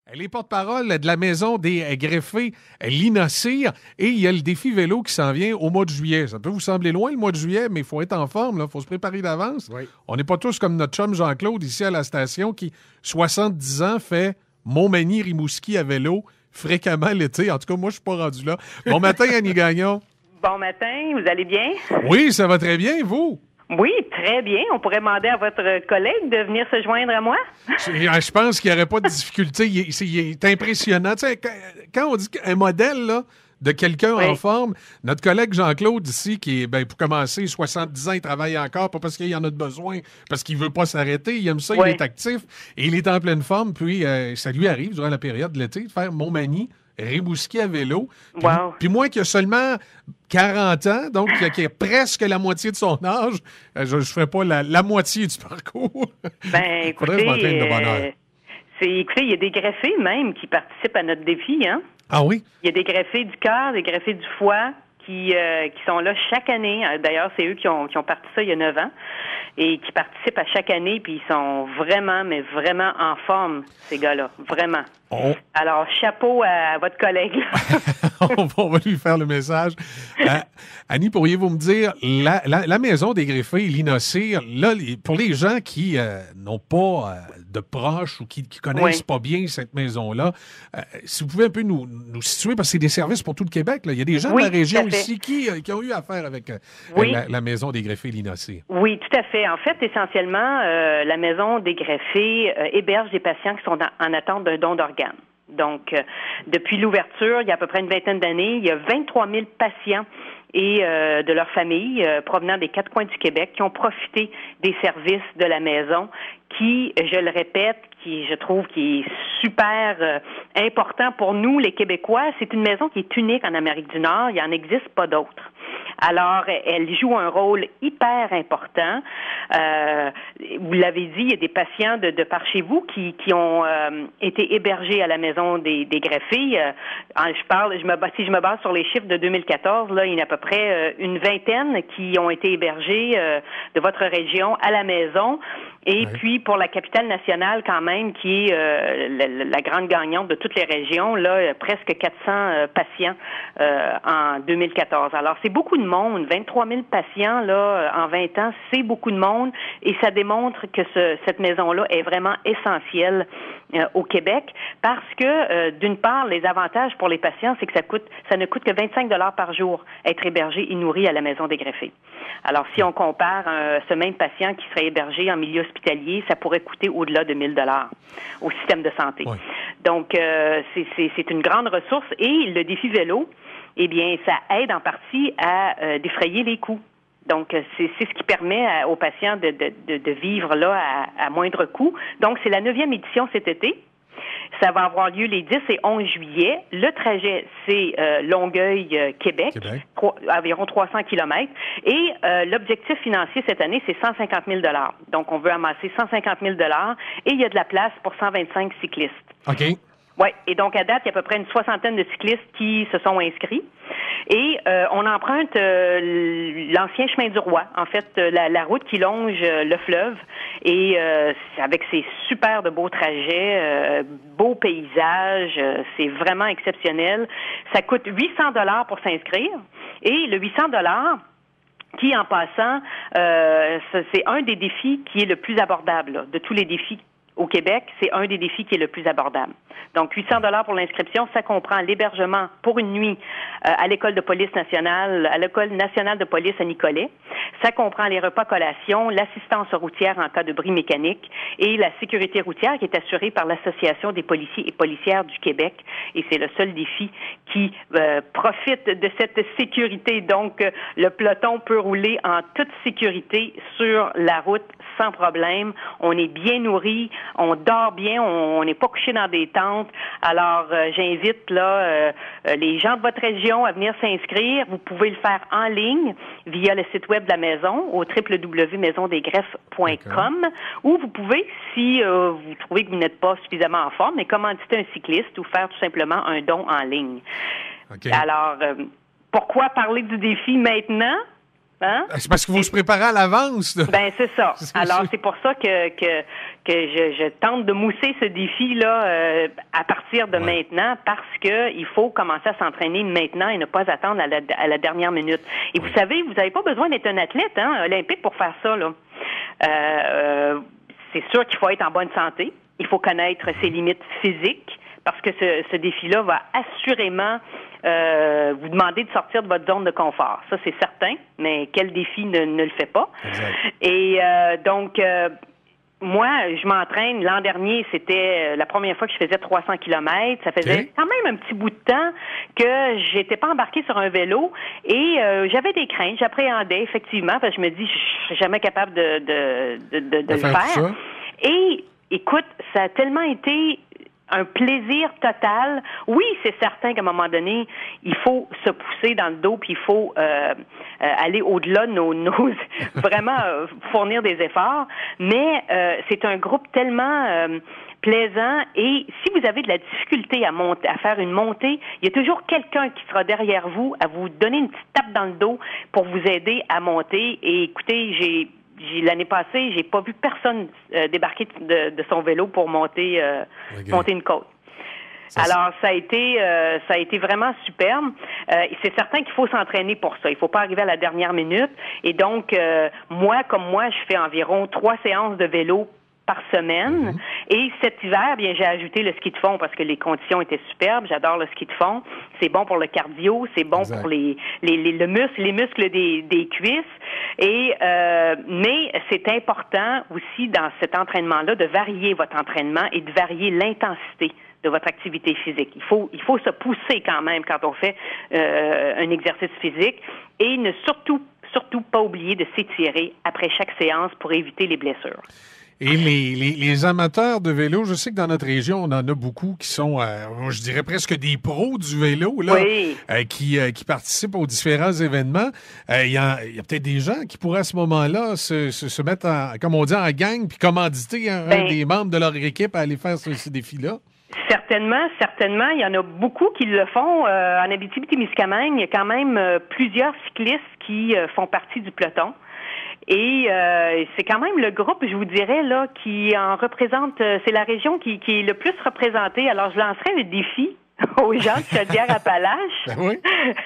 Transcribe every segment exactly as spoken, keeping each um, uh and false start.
Elle est porte-parole de la Maison des greffés L'Innocire et il y a le défi vélo qui s'en vient au mois de juillet. Ça peut vous sembler loin le mois de juillet, mais il faut être en forme, il faut se préparer d'avance. Oui. On n'est pas tous comme notre chum Jean-Claude ici à la station qui, soixante-dix ans, fait Montmagny-Rimouski à vélo fréquemment l'été. En tout cas, moi, je suis pas rendu là. Bon matin, Annie Gagnon. Bon matin, vous allez bien? Oui, ça va très bien, vous? Oui, très bien. On pourrait demander à votre collègue de venir se joindre à moi? Je, je pense qu'il n'y aurait pas de difficulté. Il est, il est impressionnant. Tu sais, quand, quand on dit un modèle là, de quelqu'un oui. en forme, notre collègue Jean-Claude ici, qui est, ben, pour commencer, soixante-dix ans, il travaille encore, pas parce qu'il y en a de besoin, parce qu'il veut pas s'arrêter. Il aime ça, oui. Il est actif et il est en pleine forme. Puis, euh, ça lui arrive, durant la période de l'été, de faire Montmagny, Rimouski à vélo. Puis, wow. puis moi qui a seulement quarante ans, donc qui a, qui a presque la moitié de son âge, je ne ferai pas la, la moitié du parcours. Ben, écoutez, Faudrait que je m'entraîne de bonne heure. Euh, c'est, écoutez, il y a des greffés même qui participent à notre défi, hein? Ah oui? Il y a des greffés du cœur, des greffés du foie qui, euh, qui sont là chaque année. D'ailleurs, c'est eux qui ont, qui ont parti ça il y a neuf ans et qui participent à chaque année, puis ils sont vraiment, mais vraiment en forme, ces gars-là. Vraiment. Oh. Alors, chapeau à, à votre collègue. on, va, on va lui faire le message. Euh, Annie, pourriez-vous me dire, la, la, la Maison des greffés, l'Innocire, là, pour les gens qui euh, n'ont pas euh, de proches ou qui ne connaissent oui. pas bien cette maison-là, euh, si vous pouvez un peu nous, nous situer, parce que c'est des services pour tout le Québec. Là. Il y a des gens oui, de la région ici qui, euh, qui ont eu affaire avec euh, oui. la, la Maison des greffés, l'Innocire. Oui, tout à fait. En fait, essentiellement, euh, la Maison des greffés euh, héberge des patients qui sont dans, en attente d'un don d'organes. Donc, euh, depuis l'ouverture, il y a à peu près une vingtaine d'années, il y a vingt-trois mille patients et euh, de leurs familles euh, provenant des quatre coins du Québec qui ont profité des services de la maison qui, je le répète, qui je trouve qui est super euh, important pour nous, les Québécois. C'est une maison qui est unique en Amérique du Nord. Il n'y en existe pas d'autres. Alors, elle joue un rôle hyper important. Euh, vous l'avez dit, il y a des patients de, de par chez vous qui, qui ont euh, été hébergés à la maison des, des greffés. Euh, je parle, je me, si je me base sur les chiffres de deux mille quatorze, là, il y en a à peu près euh, une vingtaine qui ont été hébergés euh, de votre région à la maison. Et oui. puis, pour la capitale nationale, quand même, qui est euh, la, la grande gagnante de toutes les régions, là, presque quatre cents euh, patients euh, en deux mille quatorze. Alors, c'est beaucoup de monde. vingt-trois mille patients, là, en vingt ans, c'est beaucoup de monde. Et ça démontre que ce, cette maison-là est vraiment essentielle euh, au Québec parce que, euh, d'une part, les avantages pour les patients, c'est que ça coûte, ça ne coûte que vingt-cinq dollars par jour être hébergé et nourri à la maison des greffés. Alors, si on compare euh, ce même patient qui serait hébergé en milieu hospitalier, ça pourrait coûter au-delà de mille dollars au système de santé. Oui. Donc, euh, c'est, c'est, c'est une grande ressource. Et le défi vélo, eh bien, ça aide en partie à euh, défrayer les coûts. Donc, c'est, c'est ce qui permet à, aux patients de, de, de, de vivre là à, à moindre coût. Donc, c'est la neuvième édition cet été. Ça va avoir lieu les dix et onze juillet. Le trajet, c'est euh, Longueuil-Québec, euh, trois, environ trois cents kilomètres. Et euh, l'objectif financier cette année, c'est cent cinquante mille dollars. Donc, on veut amasser cent cinquante mille dollars et il y a de la place pour cent vingt-cinq cyclistes. OK. Oui, et donc à date, il y a à peu près une soixantaine de cyclistes qui se sont inscrits. Et euh, on emprunte euh, l'ancien chemin du roi, en fait, la, la route qui longe euh, le fleuve, et euh, avec ses super de beaux trajets, euh, beaux paysages, euh, c'est vraiment exceptionnel. Ça coûte huit cents dollars pour s'inscrire, et le huit cents dollars qui, en passant, euh, c'est un des défis qui est le plus abordable là, de tous les défis au Québec, c'est un des défis qui est le plus abordable. Donc, huit cents dollars pour l'inscription, ça comprend l'hébergement pour une nuit euh, à l'École de police nationale, à l'École nationale de police à Nicolet. Ça comprend les repas collations, l'assistance routière en cas de bris mécanique et la sécurité routière qui est assurée par l'Association des policiers et policières du Québec. Et c'est le seul défi qui euh, profite de cette sécurité. Donc, euh, le peloton peut rouler en toute sécurité sur la route sans problème. On est bien nourri, on dort bien, on n'est pas couché dans des tentes. Alors, euh, j'invite là euh, les gens de votre région à venir s'inscrire. Vous pouvez le faire en ligne via le site web de la maison au w w w point maison des greffes point com ou vous pouvez, si euh, vous trouvez que vous n'êtes pas suffisamment en forme, mais commanditer un cycliste ou faire tout simplement un don en ligne. Okay. Alors, euh, pourquoi parler du défi maintenant? Hein? C'est parce qu'il faut se préparer à l'avance. Là. Ben c'est ça. C'est Alors sûr. c'est pour ça que que que je, je tente de mousser ce défi là euh, à partir de Ouais. maintenant, parce que il faut commencer à s'entraîner maintenant et ne pas attendre à la, à la dernière minute. Et vous savez, vous n'avez pas besoin d'être un athlète hein, olympique pour faire ça là. Euh, c'est sûr qu'il faut être en bonne santé. Il faut connaître ses limites physiques, parce que ce, ce défi-là va assurément euh, vous demander de sortir de votre zone de confort. Ça, c'est certain, mais quel défi ne, ne le fait pas? Exact. Et euh, donc, euh, moi, je m'entraîne. L'an dernier, c'était la première fois que je faisais trois cents kilomètres. Ça faisait Okay. quand même un petit bout de temps que j'étais pas embarquée sur un vélo et euh, j'avais des craintes. J'appréhendais, effectivement, parce que je me dis, je serais jamais capable de, de, de, de, de De le faire faire. tout ça. Et écoute, ça a tellement été un plaisir total. Oui, c'est certain qu'à un moment donné, il faut se pousser dans le dos, puis il faut euh, euh, aller au-delà de nos, nos vraiment euh, fournir des efforts. Mais euh, c'est un groupe tellement euh, plaisant, et si vous avez de la difficulté à monter, à faire une montée, il y a toujours quelqu'un qui sera derrière vous à vous donner une petite tape dans le dos pour vous aider à monter. Et écoutez, j'ai J'ai, l'année passée, j'ai pas vu personne euh, débarquer de, de son vélo pour monter euh, Okay. monter une côte. Ça, Alors, ça a été euh, ça a été vraiment superbe. Euh, c'est certain qu'il faut s'entraîner pour ça. Il faut pas arriver à la dernière minute. Et donc, euh, moi, comme moi, je fais environ trois séances de vélo par semaine. Mm-hmm. Et cet hiver, bien, j'ai ajouté le ski de fond parce que les conditions étaient superbes. J'adore le ski de fond. C'est bon pour le cardio, c'est bon exact. pour les, les, les, le muscle, les muscles des, des cuisses. Et euh, mais c'est important aussi dans cet entraînement-là de varier votre entraînement et de varier l'intensité de votre activité physique. Il faut il faut se pousser quand même quand on fait euh, un exercice physique, et ne surtout surtout pas oublier de s'étirer après chaque séance pour éviter les blessures. Et les, les, les amateurs de vélo, je sais que dans notre région, on en a beaucoup qui sont, euh, je dirais presque des pros du vélo, là, oui. euh, qui, euh, qui participent aux différents événements. Euh, Il y a, y a peut-être des gens qui pourraient à ce moment-là se, se, se mettre, en, comme on dit, en gang, puis commanditer un, ben, un des membres de leur équipe à aller faire ce, ces défis-là. Certainement, certainement. Il y en a beaucoup qui le font. Euh, en Abitibi-Témiscamingue, il y a quand même euh, plusieurs cyclistes qui euh, font partie du peloton. Et euh, c'est quand même le groupe, je vous dirais, là, qui en représente, euh, c'est la région qui, qui est le plus représentée. Alors, je lancerai le défi aux gens de Chaudière-Appalaches Ben oui.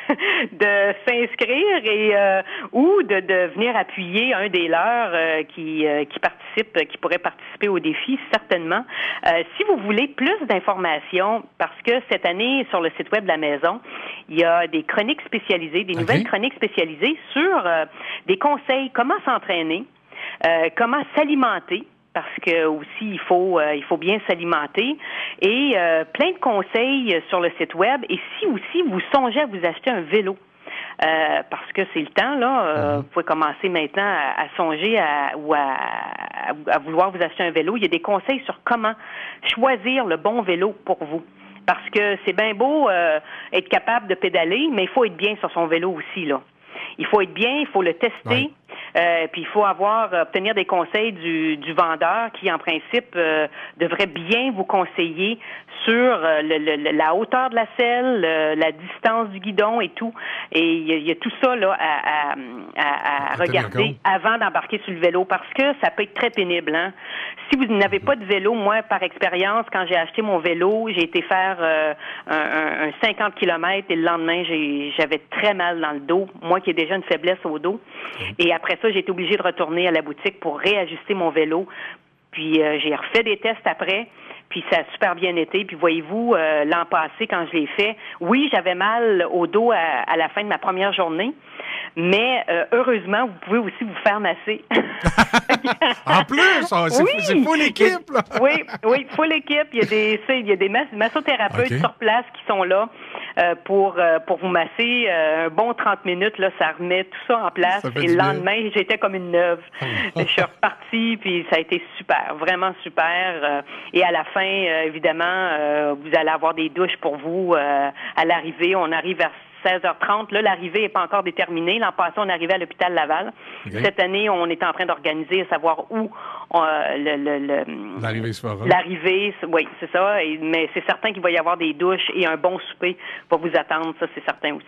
de s'inscrire et euh, ou de, de venir appuyer un des leurs euh, qui, euh, qui participe, qui pourrait participer au défi, certainement. Euh, si vous voulez plus d'informations, parce que cette année, sur le site web de la maison, il y a des chroniques spécialisées, des okay. nouvelles chroniques spécialisées sur euh, des conseils, comment s'entraîner, euh, comment s'alimenter, parce que aussi il faut euh, il faut bien s'alimenter, et euh, plein de conseils sur le site web. Et si aussi vous songez à vous acheter un vélo, euh, parce que c'est le temps là, euh, mm-hmm. vous pouvez commencer maintenant à, à songer à, ou à, à vouloir vous acheter un vélo. Il y a des conseils sur comment choisir le bon vélo pour vous. Parce que c'est bien beau euh, être capable de pédaler, mais il faut être bien sur son vélo aussi là. Il faut être bien, il faut le tester. Oui. Euh, puis il faut avoir obtenir des conseils du, du vendeur qui, en principe, euh, devrait bien vous conseiller sur euh, le, le, la hauteur de la selle, le, la distance du guidon et tout. Et il y a, il y a tout ça là à, à, à, à regarder avant d'embarquer sur le vélo, parce que ça peut être très pénible. Hein? Si vous n'avez pas de vélo, moi, par expérience, quand j'ai acheté mon vélo, j'ai été faire euh, un, un cinquante kilomètres et le lendemain, j'ai, j'avais très mal dans le dos, moi qui ai déjà une faiblesse au dos. Et après ça, j'ai été obligée de retourner à la boutique pour réajuster mon vélo. Puis euh, j'ai refait des tests après, puis ça a super bien été. Puis voyez-vous, euh, l'an passé, quand je l'ai fait, oui, j'avais mal au dos à, à la fin de ma première journée, mais euh, heureusement, vous pouvez aussi vous faire masser. En plus, oh, c'est, oui, c'est full équipe, là. oui, oui, full équipe. Il y a des, il y a des massothérapeutes okay. sur place qui sont là euh, pour euh, pour vous masser euh, un bon trente minutes. Là, ça remet tout ça en place. Ça et le lendemain, bien. J'étais comme une neuve. Je suis repartie, puis ça a été super, vraiment super. Euh, et à la fin, euh, évidemment, euh, vous allez avoir des douches pour vous euh, à l'arrivée. On arrive vers seize heures trente. Là, l'arrivée n'est pas encore déterminée. L'an passé, on arrivait à l'hôpital Laval. Okay. Cette année, on est en train d'organiser, à savoir où on, le, le, le, l'arrivée se fera. L'arrivée, oui, c'est ça. Et, mais c'est certain qu'il va y avoir des douches et un bon souper va vous attendre. Ça, c'est certain aussi.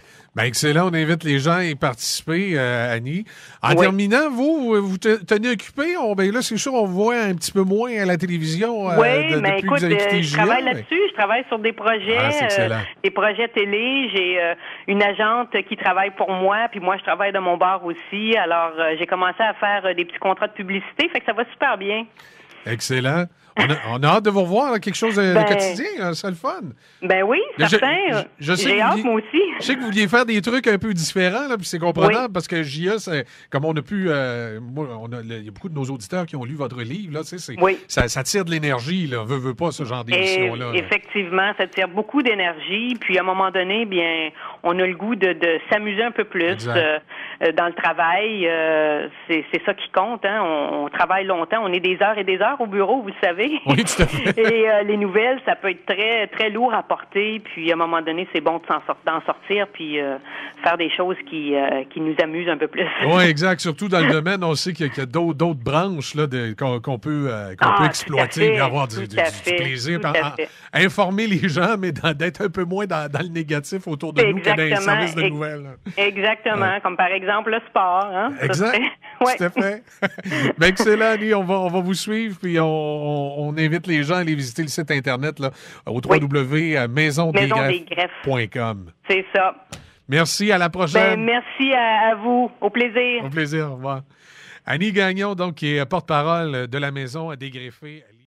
Ben excellent, on invite les gens à y participer, euh, Annie. En Oui. terminant, vous, vous te- tenez occupé. On, ben là, c'est sûr, on vous voit un petit peu moins à la télévision. Euh, Oui, de, mais depuis écoute, que vous avez euh, quitté je J A, travaille mais- là-dessus. Je travaille sur des projets, Ah, c'est excellent. euh, des projets télé. J'ai euh, une agente qui travaille pour moi, puis moi, je travaille de mon bar aussi. Alors, euh, j'ai commencé à faire euh, des petits contrats de publicité, fait que ça va super bien. Excellent. On a, on a hâte de vous revoir, là, quelque chose de, de Ben- quotidien. Là, c'est le fun. Ben oui, Je- certain. je- je sais J'ai que vous hâte, vouliez- moi aussi. Je sais que vous vouliez faire des trucs un peu différents, là, puis c'est comprenable Oui. parce que J A, c'est, comme on a pu, euh, moi, on a, il y a beaucoup de nos auditeurs qui ont lu votre livre, là, tu sais, c'est, Oui. ça, ça tire de l'énergie, là, veut, veut pas ce genre Et d'émission-là. là. effectivement, ça tire beaucoup d'énergie. Puis à un moment donné, bien, on a le goût de, de s'amuser un peu plus Exact. euh, euh, dans le travail. Euh, c'est, c'est ça qui compte. Hein. On, on travaille longtemps. On est des heures et des heures au bureau, vous le savez. Oui, tout à fait. Et euh, les nouvelles, ça peut être très très lourd à porter. Puis à un moment donné, c'est bon de s'en sort- d'en sortir puis euh, faire des choses qui euh, qui nous amusent un peu plus. Oui, exact. Surtout dans le domaine, on sait qu'il y a, qu'il y a d'autres, d'autres branches là, de, qu'on, qu'on peut, euh, qu'on Ah, peut tout à exploiter fait, et avoir du, tout du- à du fait, plaisir. tout puis à en- fait. informer les gens, mais dans- d'être un peu moins dans, dans le négatif autour de nous que dans les Exactement, services de ex- nouvelles. là. Exactement, Ouais. comme par exemple le sport. Hein? Ça Exact. serait- Ouais. Tout à fait. Ben, excellent, Annie. On va, on va vous suivre, puis on, on, on invite les gens à aller visiter le site Internet là, au Oui. w w w point maison des Maison greffes des greffes. point com. C'est ça. Merci, à la Ben, prochaine. merci à, à vous. Au plaisir. Au plaisir, au revoir. Annie Gagnon, donc, qui est porte-parole de la Maison à dégreffer.